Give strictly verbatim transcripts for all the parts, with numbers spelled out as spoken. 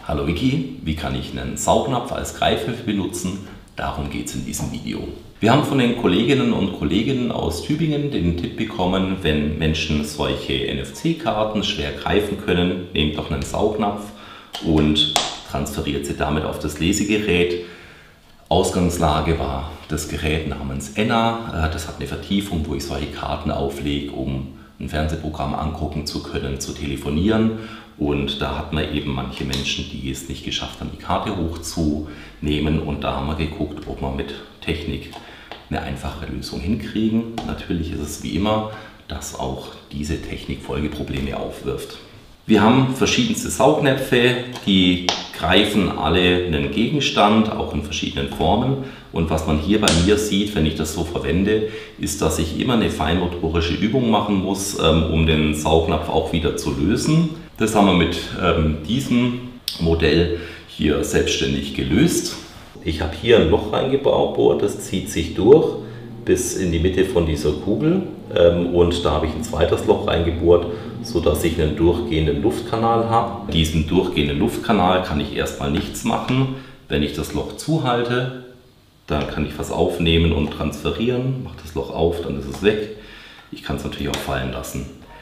Hallo Vicky, wie kann ich einen Saugnapf als Greifhilfe benutzen? Darum geht es in diesem Video. Wir haben von den Kolleginnen und Kollegen aus Tübingen den Tipp bekommen, wenn Menschen solche N F C-Karten schwer greifen können, nehmt doch einen Saugnapf und transferiert sie damit auf das Lesegerät. Ausgangslage war das Gerät namens Enna. Das hat eine Vertiefung, wo ich solche Karten auflege, um ein Fernsehprogramm angucken zu können, zu telefonieren. Und da hat man eben manche Menschen, die es nicht geschafft haben, die Karte hochzunehmen. Und da haben wir geguckt, ob wir mit Technik eine einfache Lösung hinkriegen. Natürlich ist es wie immer, dass auch diese Technik Folgeprobleme aufwirft. Wir haben verschiedenste Saugnäpfe, die greifen alle einen Gegenstand, auch in verschiedenen Formen. Und was man hier bei mir sieht, wenn ich das so verwende, ist, dass ich immer eine feinmotorische Übung machen muss, um den Saugnapf auch wieder zu lösen. Das haben wir mit ähm, diesem Modell hier selbstständig gelöst. Ich habe hier ein Loch reingebaut, das zieht sich durch bis in die Mitte von dieser Kugel ähm, und da habe ich ein zweites Loch reingebohrt, sodass ich einen durchgehenden Luftkanal habe. Diesen durchgehenden Luftkanal kann ich erstmal nichts machen. Wenn ich das Loch zuhalte, dann kann ich was aufnehmen und transferieren. Mache das Loch auf, dann ist es weg. Ich kann es natürlich auch fallen lassen.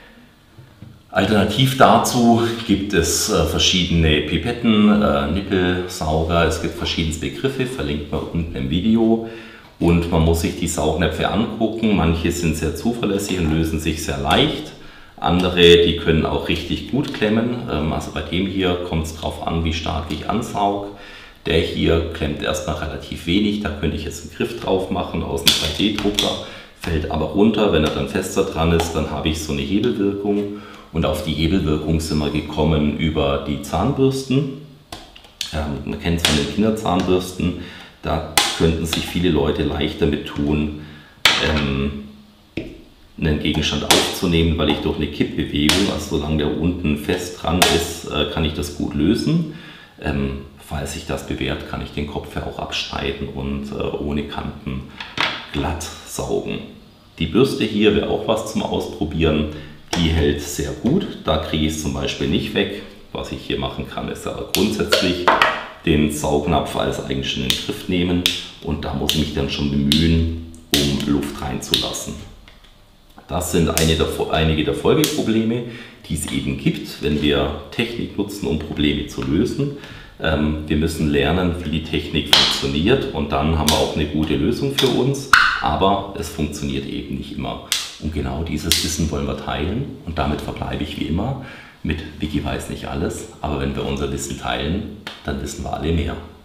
Alternativ dazu gibt es äh, verschiedene Pipetten, äh, Nippelsauger, es gibt verschiedene Begriffe, verlinkt man unten im Video. Und man muss sich die Saugnäpfe angucken, manche sind sehr zuverlässig und lösen sich sehr leicht. Andere, die können auch richtig gut klemmen, ähm, also bei dem hier kommt es darauf an, wie stark ich ansaug. Der hier klemmt erstmal relativ wenig, da könnte ich jetzt einen Griff drauf machen aus dem drei D Drucker, fällt aber runter, wenn er dann fester dran ist, dann habe ich so eine Hebelwirkung. Und auf die Hebelwirkung sind wir gekommen über die Zahnbürsten. Ähm, man kennt es von den Kinderzahnbürsten, da könnten sich viele Leute leicht damit tun, ähm, einen Gegenstand aufzunehmen, weil ich durch eine Kippbewegung, also solange der unten fest dran ist, äh, kann ich das gut lösen. Ähm, falls sich das bewährt, kann ich den Kopf ja auch abschneiden und äh, ohne Kanten glatt saugen. Die Bürste hier wäre auch was zum Ausprobieren. Die hält sehr gut, da kriege ich es zum Beispiel nicht weg. Was ich hier machen kann, ist aber grundsätzlich den Saugnapf als eigenständigen Griff nehmen und da muss ich mich dann schon bemühen, um Luft reinzulassen. Das sind eine der, einige der Folgeprobleme, die es eben gibt, wenn wir Technik nutzen, um Probleme zu lösen. Ähm, wir müssen lernen, wie die Technik funktioniert und dann haben wir auch eine gute Lösung für uns, aber es funktioniert eben nicht immer. Und genau dieses Wissen wollen wir teilen und damit verbleibe ich wie immer mit Vicky weiß nicht alles, aber wenn wir unser Wissen teilen, dann wissen wir alle mehr.